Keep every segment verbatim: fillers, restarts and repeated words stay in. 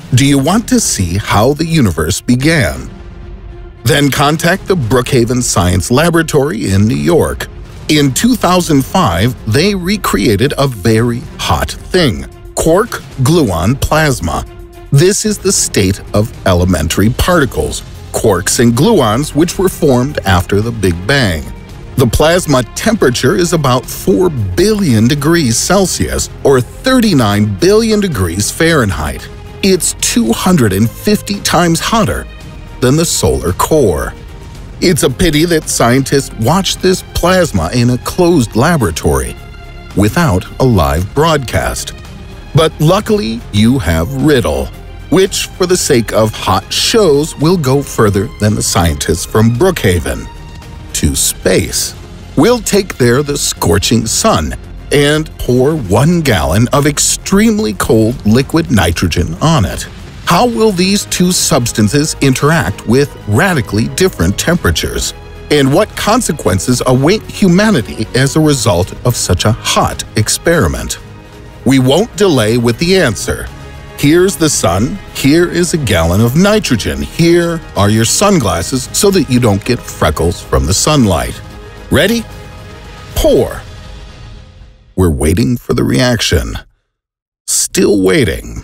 Do you want to see how the universe began? Then contact the Brookhaven Science Laboratory in New York. In two thousand five, they recreated a very hot thing, quark-gluon plasma. This is the state of elementary particles, quarks and gluons, which were formed after the Big Bang. The plasma temperature is about four billion degrees Celsius or thirty-nine billion degrees Fahrenheit. It's two hundred fifty times hotter than the solar core. It's a pity that scientists watch this plasma in a closed laboratory without a live broadcast. But luckily, you have Ridddle, which, for the sake of hot shows, will go further than the scientists from Brookhaven. To space. We'll take there the scorching sun and pour one gallon of extremely cold liquid nitrogen on it. How will these two substances interact with radically different temperatures? And what consequences await humanity as a result of such a hot experiment? We won't delay with the answer. Here's the sun, here is a gallon of nitrogen, here are your sunglasses so that you don't get freckles from the sunlight. Ready? Pour. We're waiting for the reaction. Still waiting.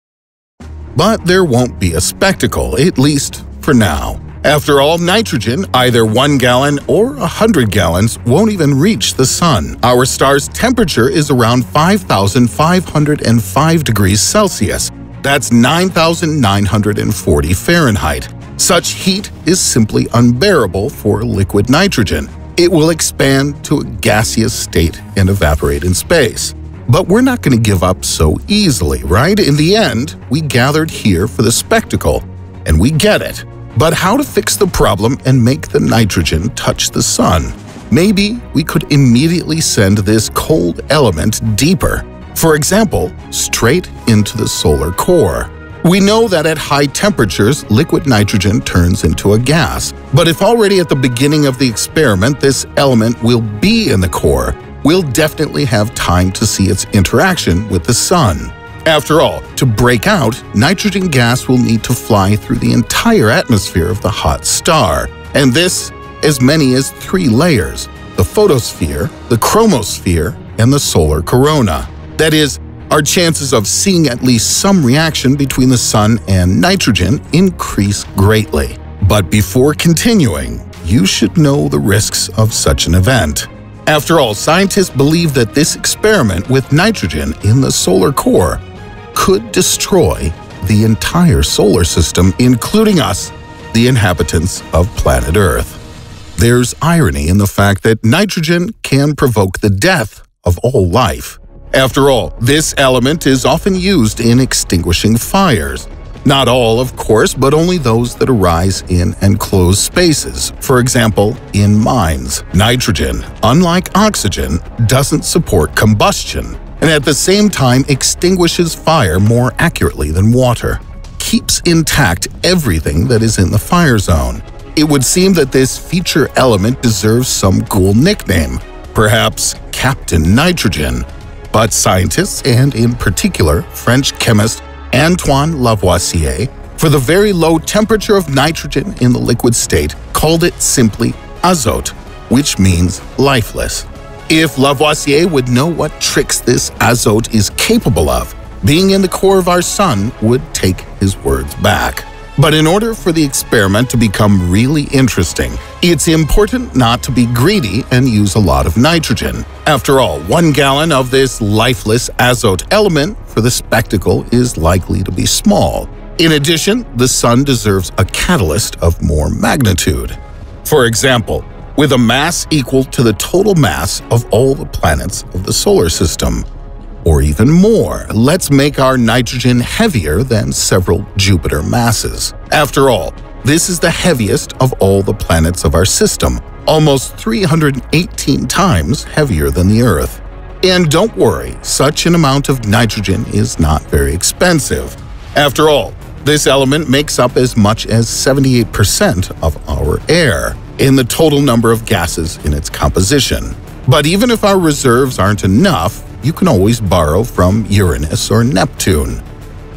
But there won't be a spectacle, at least for now. After all, nitrogen, either one gallon or a hundred gallons, won't even reach the sun. Our star's temperature is around five thousand five hundred five degrees Celsius. That's nine thousand nine hundred forty Fahrenheit. Such heat is simply unbearable for liquid nitrogen. It will expand to a gaseous state and evaporate in space. But we're not going to give up so easily, right? In the end, we gathered here for the spectacle, and we get it. But how to fix the problem and make the nitrogen touch the sun? Maybe we could immediately send this cold element deeper. For example, straight into the solar core. We know that at high temperatures, liquid nitrogen turns into a gas. But if already at the beginning of the experiment this element will be in the core, we'll definitely have time to see its interaction with the sun. After all, to break out, nitrogen gas will need to fly through the entire atmosphere of the hot star, and this as many as three layers: the photosphere, the chromosphere, and the solar corona. That is, our chances of seeing at least some reaction between the sun and nitrogen increase greatly. But before continuing, you should know the risks of such an event. After all, scientists believe that this experiment with nitrogen in the solar core could destroy the entire solar system, including us, the inhabitants of planet Earth. There's irony in the fact that nitrogen can provoke the death of all life. After all, this element is often used in extinguishing fires. Not all, of course, but only those that arise in enclosed spaces, for example, in mines. Nitrogen, unlike oxygen, doesn't support combustion, and at the same time extinguishes fire more accurately than water. Keeps intact everything that is in the fire zone. It would seem that this feature element deserves some cool nickname, perhaps Captain Nitrogen. But scientists, and in particular French chemist Antoine Lavoisier, for the very low temperature of nitrogen in the liquid state, called it simply azote, which means lifeless. If Lavoisier would know what tricks this azote is capable of, being in the core of our sun would take his words back. But in order for the experiment to become really interesting, it's important not to be greedy and use a lot of nitrogen. After all, one gallon of this lifeless azote element for the spectacle is likely to be small. In addition, the sun deserves a catalyst of more magnitude. For example, with a mass equal to the total mass of all the planets of the solar system. Or even more, let's make our nitrogen heavier than several Jupiter masses. After all, this is the heaviest of all the planets of our system, almost three hundred eighteen times heavier than the Earth. And don't worry, such an amount of nitrogen is not very expensive. After all, this element makes up as much as seventy-eight percent of our air in the total number of gases in its composition. But even if our reserves aren't enough, you can always borrow from Uranus or Neptune.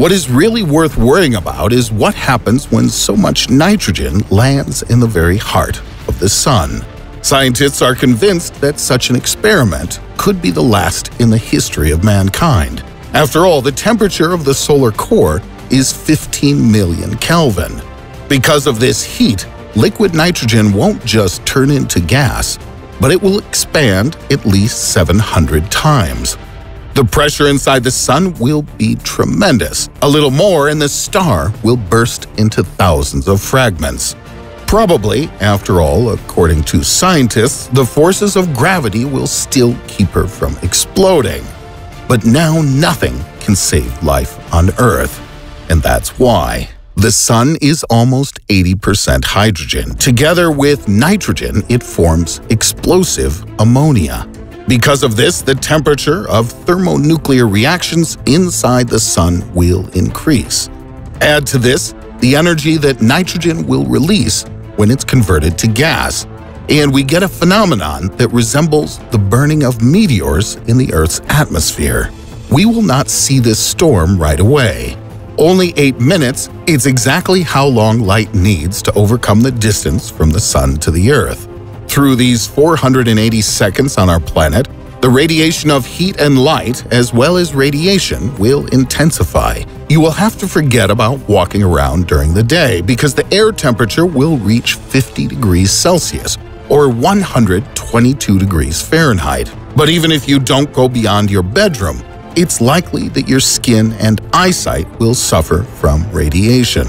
What is really worth worrying about is what happens when so much nitrogen lands in the very heart of the sun. Scientists are convinced that such an experiment could be the last in the history of mankind. After all, the temperature of the solar core is fifteen million Kelvin. Because of this heat, liquid nitrogen won't just turn into gas, but it will expand at least seven hundred times. The pressure inside the sun will be tremendous. A little more and the star will burst into thousands of fragments. Probably, after all, according to scientists, the forces of gravity will still keep her from exploding. But now nothing can save life on Earth, and that's why. The sun is almost eighty percent hydrogen. Together with nitrogen, it forms explosive ammonia. Because of this, the temperature of thermonuclear reactions inside the sun will increase. Add to this the energy that nitrogen will release when it's converted to gas, and we get a phenomenon that resembles the burning of meteors in the Earth's atmosphere. We will not see this storm right away. Only eight minutes, it's exactly how long light needs to overcome the distance from the sun to the Earth. Through these four hundred eighty seconds on our planet, the radiation of heat and light, as well as radiation, will intensify. You will have to forget about walking around during the day because the air temperature will reach fifty degrees Celsius, or one hundred twenty-two degrees Fahrenheit. But even if you don't go beyond your bedroom, it's likely that your skin and eyesight will suffer from radiation.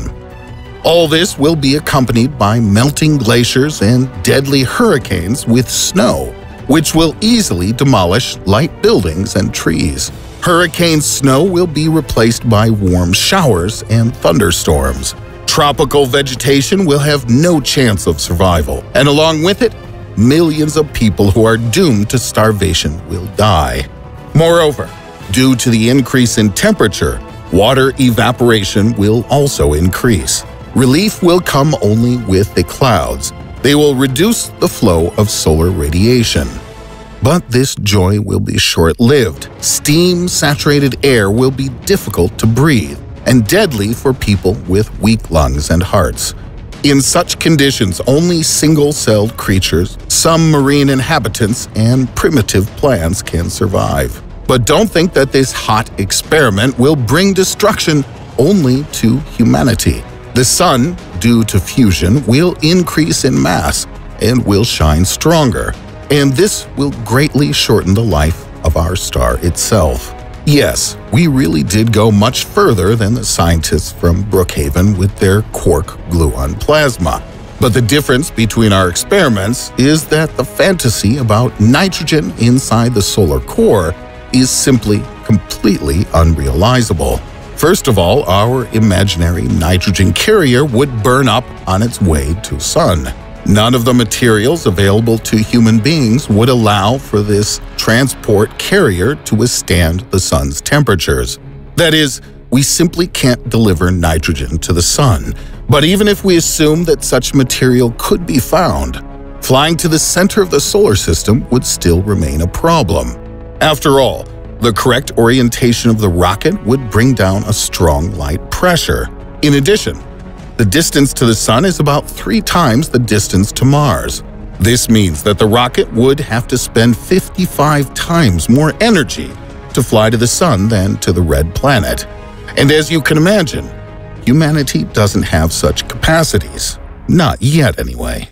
All this will be accompanied by melting glaciers and deadly hurricanes with snow, which will easily demolish light buildings and trees. Hurricane snow will be replaced by warm showers and thunderstorms. Tropical vegetation will have no chance of survival, and along with it, millions of people who are doomed to starvation will die. Moreover, due to the increase in temperature, water evaporation will also increase. Relief will come only with the clouds. They will reduce the flow of solar radiation. But this joy will be short-lived. Steam-saturated air will be difficult to breathe and deadly for people with weak lungs and hearts. In such conditions, only single-celled creatures, some marine inhabitants, and primitive plants can survive. But don't think that this hot experiment will bring destruction only to humanity. The sun, due to fusion, will increase in mass and will shine stronger, and this will greatly shorten the life of our star itself. Yes, we really did go much further than the scientists from Brookhaven with their quark gluon plasma. But the difference between our experiments is that the fantasy about nitrogen inside the solar core is simply completely unrealizable. First of all, our imaginary nitrogen carrier would burn up on its way to sun. None of the materials available to human beings would allow for this transport carrier to withstand the sun's temperatures. That is, we simply can't deliver nitrogen to the sun. But even if we assume that such material could be found, flying to the center of the solar system would still remain a problem. After all, the correct orientation of the rocket would bring down a strong light pressure. In addition, the distance to the sun is about three times the distance to Mars. This means that the rocket would have to spend fifty-five times more energy to fly to the sun than to the red planet. And as you can imagine, humanity doesn't have such capacities. Not yet, anyway.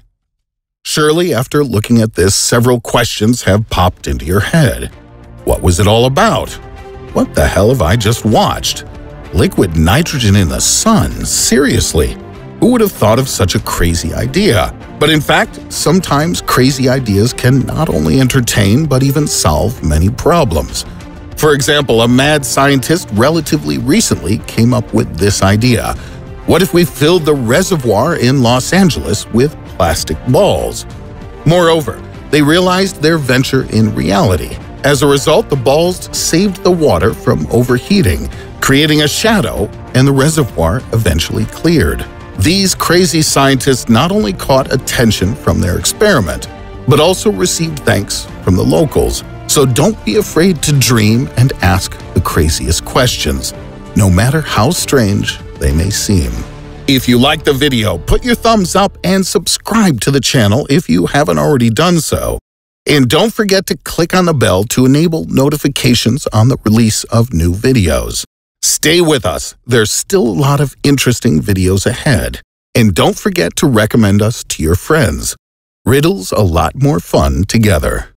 Surely, after looking at this, several questions have popped into your head. What was it all about? What the hell have I just watched? Liquid nitrogen in the sun? Seriously? Who would have thought of such a crazy idea? But in fact, sometimes crazy ideas can not only entertain but even solve many problems. For example, a mad scientist relatively recently came up with this idea. What if we filled the reservoir in Los Angeles with plastic balls? Moreover, they realized their venture in reality. As a result, the balls saved the water from overheating, creating a shadow, and the reservoir eventually cleared. These crazy scientists not only caught attention from their experiment, but also received thanks from the locals. So don't be afraid to dream and ask the craziest questions. no matter how strange they may seem. If you liked the video, put your thumbs up and subscribe to the channel if you haven't already done so. And don't forget to click on the bell to enable notifications on the release of new videos. Stay with us, there's still a lot of interesting videos ahead. And don't forget to recommend us to your friends. Riddle's a lot more fun together.